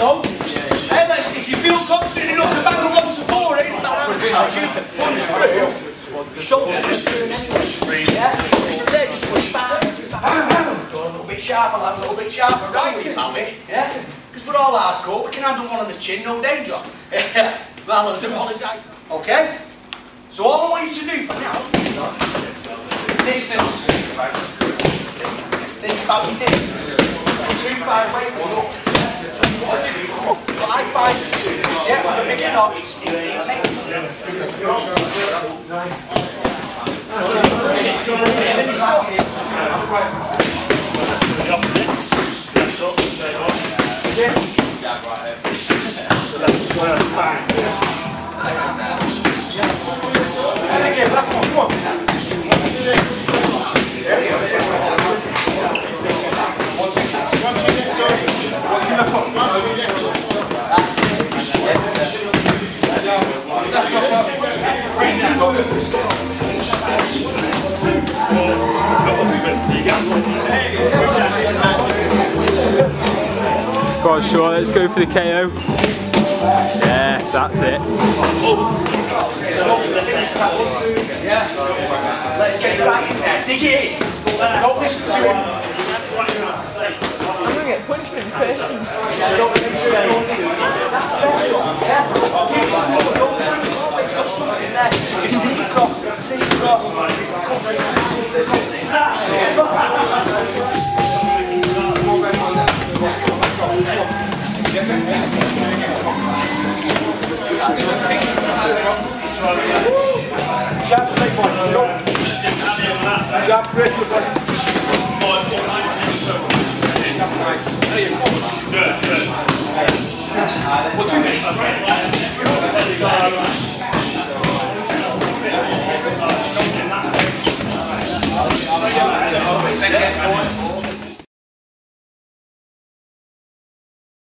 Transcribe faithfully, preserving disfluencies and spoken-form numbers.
though. Hey, let's, if you feel confident enough to bang along support it, as you can punch through, shoulder yeah, it's ready to push back. A little bit sharper, lad, a little bit sharper, right, pally? Yeah? Because we're all hardcore, we can handle one on the chin, no danger. Well, let's apologise. Okay? So all I want you to do for now, distance. Think about your distance. Two five away from up. What you do is five five. Yeah, with a bigger knot, it's And again, last one, come on. One, two, one, two, next door. One, two, left foot. One, two, next door. Go on, Sean, let's go for the K O. Yes, that's it. yeah. Let's get it right in there. Dig it in. Don't listen to him. I'm going to get punched in the face. It's got something in there. You sneak across. Sneak across. Jab, straight boy. Jab, great good boy. That's nice. There you go. Good, good. What's in it? Second.